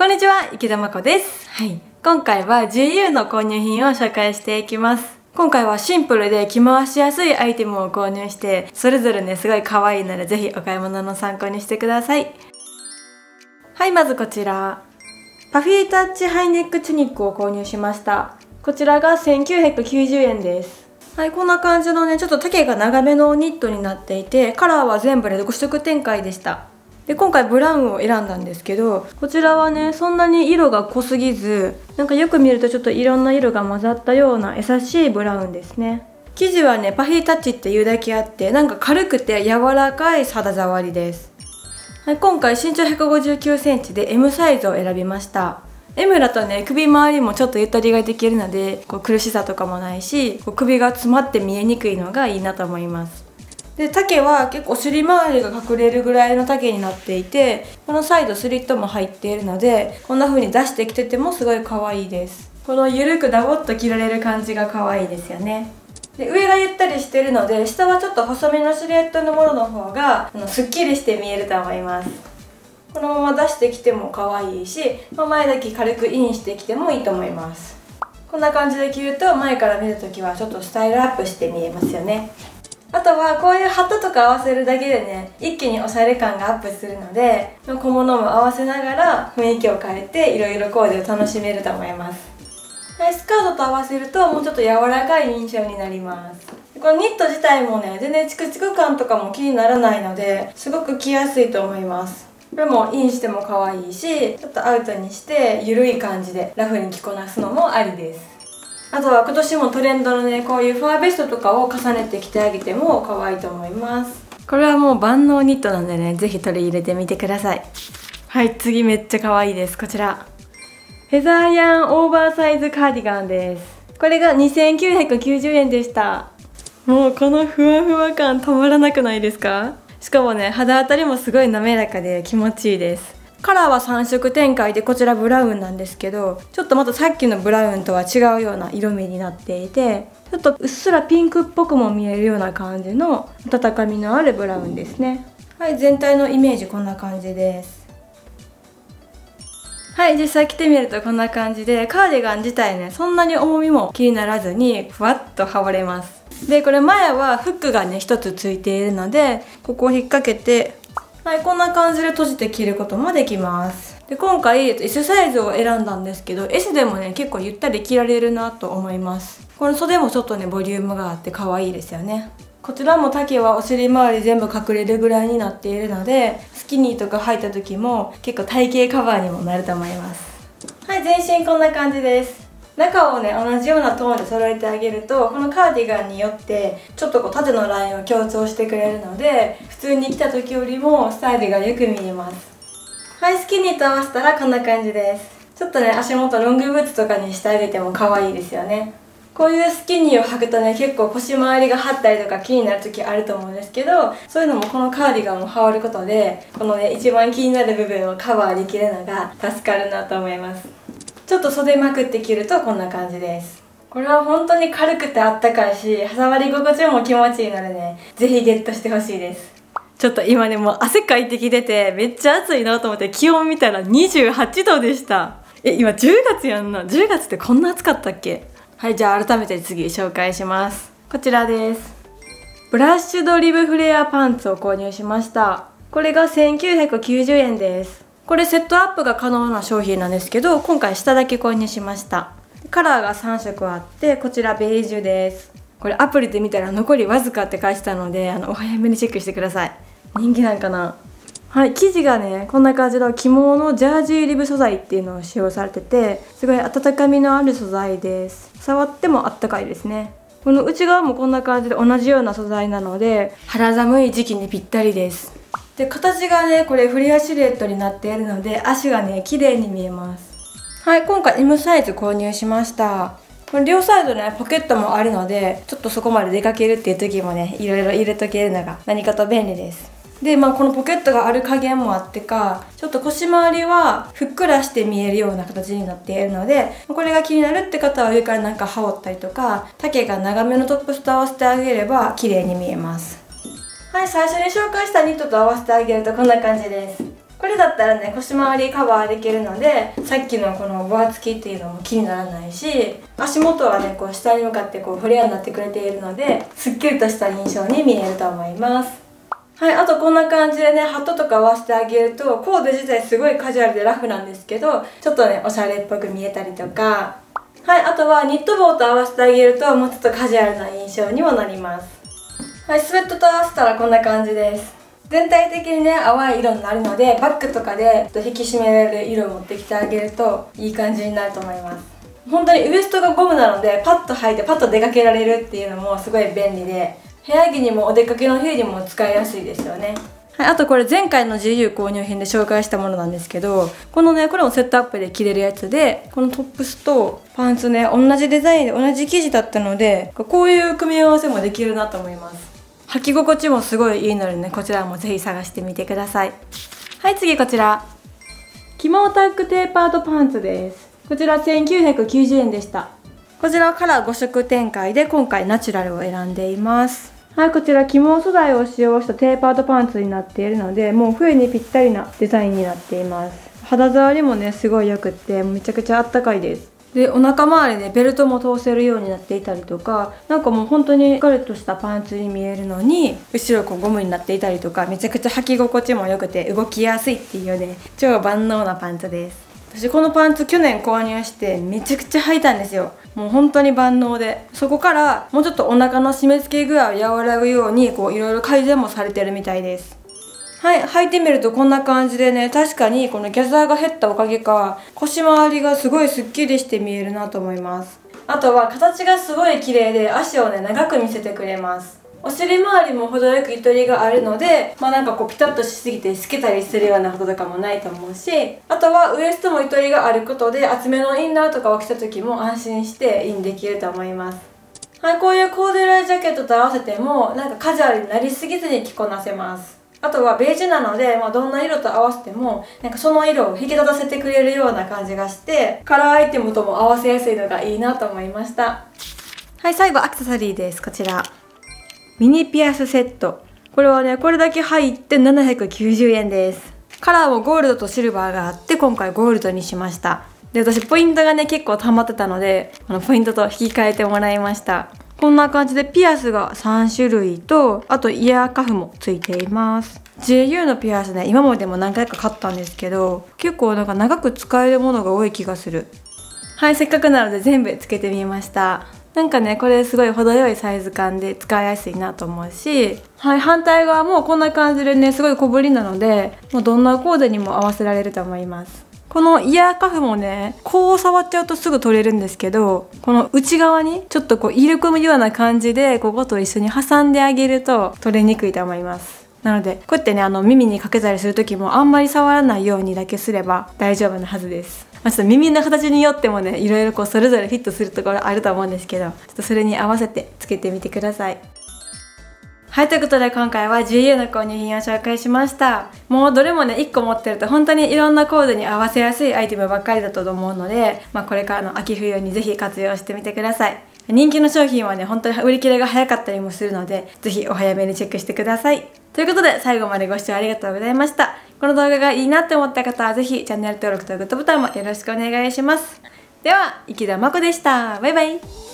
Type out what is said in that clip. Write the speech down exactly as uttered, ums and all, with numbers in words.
こんにちは、池田真子です。はい。今回は ジーユー の購入品を紹介していきます。今回はシンプルで着回しやすいアイテムを購入して、それぞれね、すごい可愛いので、ぜひお買い物の参考にしてください。はい、まずこちら。パフィータッチハイネックチュニックを購入しました。こちらがせんきゅうひゃくきゅうじゅうえんです。はい、こんな感じのね、ちょっと丈が長めのニットになっていて、カラーは全部でご色展開でした。で、今回ブラウンを選んだんですけど、こちらはね、そんなに色が濃すぎず、なんかよく見るとちょっといろんな色が混ざったような優しいブラウンですね。生地はね、パフィータッチっていうだけあって、なんか軽くて柔らかい肌触りです。はい、今回身長ひゃくごじゅうきゅうセンチで エム サイズを選びました。エム だとね、首周りもちょっとゆったりができるので、こう苦しさとかもないし、こう首が詰まって見えにくいのがいいなと思います。で、丈は結構尻周りが隠れるぐらいの丈になっていて、このサイドスリットも入っているので、こんな風に出してきててもすごい可愛いです。このゆるくダボっと着られる感じが可愛いですよね。で、上がゆったりしてるので、下はちょっと細めのシルエットのものの方があのすっきりして見えると思います。このまま出してきても可愛いし、前だけ軽くインしてきてもいいと思います。こんな感じで着ると前から見るときはちょっとスタイルアップして見えますよね。あとはこういうハットとか合わせるだけでね、一気におしゃれ感がアップするので、小物も合わせながら雰囲気を変えていろいろコーデを楽しめると思います。はい、スカートと合わせるともうちょっと柔らかい印象になります。このニット自体もね、全然チクチク感とかも気にならないので、すごく着やすいと思います。これもインしても可愛いし、ちょっとアウトにしてゆるい感じでラフに着こなすのもありです。あとは今年もトレンドのね、こういうファーベストとかを重ねて着てあげても可愛いと思います。これはもう万能ニットなんでね、ぜひ取り入れてみてください。はい、次めっちゃ可愛いです。こちら。フェザーヤンオーバーサイズカーディガンです。これがにせんきゅうひゃくきゅうじゅうえんでした。もうこのふわふわ感たまらなくないですか？しかもね、肌当たりもすごい滑らかで気持ちいいです。カラーはさん色展開で、こちらブラウンなんですけど、ちょっとまたさっきのブラウンとは違うような色味になっていて、ちょっとうっすらピンクっぽくも見えるような感じの温かみのあるブラウンですね。はい、全体のイメージこんな感じです。はい、実際着てみるとこんな感じで、カーディガン自体ね、そんなに重みも気にならずにふわっと羽織れます。で、これ前はフックがね一つついているので、ここを引っ掛けて、はい、こんな感じで閉じて着ることもできます。で、今回 エス サイズを選んだんですけど、 エス でもね結構ゆったり着られるなと思います。この袖もちょっとねボリュームがあって可愛いですよね。こちらも丈はお尻周り全部隠れるぐらいになっているので、スキニーとか履いた時も結構体型カバーにもなると思います。はい、全身こんな感じです。中をね同じようなトーンで揃えてあげると、このカーディガンによってちょっとこう縦のラインを強調してくれるので、普通に着た時よりもスタイルがよく見えます。はい、スキニーと合わせたらこんな感じです。ちょっとね足元ロングブーツとかにしてあげても可愛いですよね。こういうスキニーを履くとね、結構腰回りが張ったりとか気になる時あると思うんですけど、そういうのもこのカーディガンを羽織ることで、このね一番気になる部分をカバーできるのが助かるなと思います。ちょっと袖まくって着るとこんな感じです。これは本当に軽くてあったかいし、触り心地も気持ちいいのでね、ぜひゲットしてほしいです。ちょっと今ねもう汗かいてきててめっちゃ暑いなと思って気温見たらにじゅうはちどでした。え、今じゅうがつやんな。じゅうがつってこんな暑かったっけ？はい、じゃあ改めて次紹介します。こちらです。ブラッシュドリブフレアパンツを購入しました。これがせんきゅうひゃくきゅうじゅうえんです。これセットアップが可能な商品なんですけど、今回下だけ購入しました。カラーがさん色あって、こちらベージュです。これアプリで見たら残りわずかって書いてたので、あのお早めにチェックしてください。人気なんかな。はい、生地がねこんな感じの起毛のジャージーリブ素材っていうのを使用されてて、すごい温かみのある素材です。触ってもあったかいですね。この内側もこんな感じで同じような素材なので、肌寒い時期にぴったりです。で、形がねこれフレアシルエットになっているので、足がね綺麗に見えます。はい、今回 エム サイズ購入しました。これ両サイドねポケットもあるので、ちょっとそこまで出かけるっていう時もねいろいろ入れとけるのが何かと便利です。で、まあこのポケットがある加減もあってか、ちょっと腰回りはふっくらして見えるような形になっているので、これが気になるって方は上からなんか羽織ったりとか、丈が長めのトップスと合わせてあげれば綺麗に見えます。はい、最初に紹介したニットと合わせてあげるとこんな感じです。 これだったらね腰回りカバーできるので、さっきのこの分厚きっていうのも気にならないし、足元はねこう下に向かってこうフレアになってくれているので、すっきりとした印象に見えると思います。はい、あとこんな感じでねハットとか合わせてあげると、コーデ自体すごいカジュアルでラフなんですけど、ちょっとねおしゃれっぽく見えたりとか、はい、あとはニット帽と合わせてあげるともうちょっとカジュアルな印象にもなります。はい、スウェットと合わせたらこんな感じです。全体的にね淡い色になるので、バッグとかで引き締められる色を持ってきてあげるといい感じになると思います。本当にウエストがゴムなので、パッと履いてパッと出かけられるっていうのもすごい便利で、部屋着にもお出かけの日にも使いやすいですよね。はい、あとこれ前回の ジーユー 購入品で紹介したものなんですけど、このねこれもセットアップで着れるやつで、このトップスとパンツね同じデザインで同じ生地だったので、こういう組み合わせもできるなと思います。履き心地もすごいいいのでね、こちらもぜひ探してみてください。はい、次こちらキモタックテーパードパンツです。こちらせんきゅうひゃくきゅうじゅうえんでした。こちらはカラーご色展開で、今回ナチュラルを選んでいます。はい、こちら起毛素材を使用したテーパードパンツになっているので、もう冬にぴったりなデザインになっています。肌触りもねすごい良くって、めちゃくちゃあったかいです。でお腹周りでベルトも通せるようになっていたりとか、なんかもう本当にしっかりとしたパンツに見えるのに、後ろこうゴムになっていたりとか、めちゃくちゃ履き心地も良くて動きやすいっていうね、超万能なパンツです。私このパンツ去年購入してめちゃくちゃ履いたんですよ。もう本当に万能で、そこからもうちょっとお腹の締め付け具合を和らぐようにこういろいろ改善もされてるみたいです。はい、履いてみるとこんな感じでね、確かにこのギャザーが減ったおかげか、腰回りがすごいスッキリして見えるなと思います。あとは形がすごい綺麗で、足をね長く見せてくれます。お尻周りも程よくゆとりがあるので、まあなんかこうピタッとしすぎて透けたりするようなこととかもないと思うし、あとはウエストもゆとりがあることで、厚めのインナーとかを着た時も安心してインできると思います。はい、こういうコーデュロイジャケットと合わせてもなんかカジュアルになりすぎずに着こなせます。あとはベージュなので、まあ、どんな色と合わせてもなんかその色を引き立たせてくれるような感じがして、カラーアイテムとも合わせやすいのがいいなと思いました。はい、最後アクセサリーです。こちらミニピアスセット。これはねこれだけ入ってななひゃくきゅうじゅうえんです。カラーもゴールドとシルバーがあって、今回ゴールドにしました。で私ポイントがね結構溜まってたので、このポイントと引き換えてもらいました。こんな感じでピアスがさんしゅるいと、あとイヤーカフもついています。 ジェーユー のピアスね今までも何回か買ったんですけど、結構なんか長く使えるものが多い気がする。はい、せっかくなので全部つけてみました。なんかねこれすごい程よいサイズ感で使いやすいなと思うし、はい、反対側もこんな感じでねすごい小ぶりなので、もうどんなコーデにも合わせられると思います。このイヤーカフもねこう触っちゃうとすぐ取れるんですけど、この内側にちょっとこう入れ込むような感じでここと一緒に挟んであげると取れにくいと思います。なのでこうやってねあの耳にかけたりする時もあんまり触らないようにだけすれば大丈夫なはずです。まあ、ちょっと耳の形によってもねいろいろこうそれぞれフィットするところあると思うんですけど、ちょっとそれに合わせてつけてみてください。はい、ということで今回は ジーユー の購入品を紹介しました。もうどれもねいっこ持ってると本当にいろんなコーデに合わせやすいアイテムばっかりだと思うので、まあ、これからの秋冬にぜひ活用してみてください。人気の商品はね本当に売り切れが早かったりもするので、ぜひお早めにチェックしてください。ということで最後までご視聴ありがとうございました。この動画がいいなって思った方はぜひチャンネル登録とグッドボタンもよろしくお願いします。では池田真子でした。バイバイ。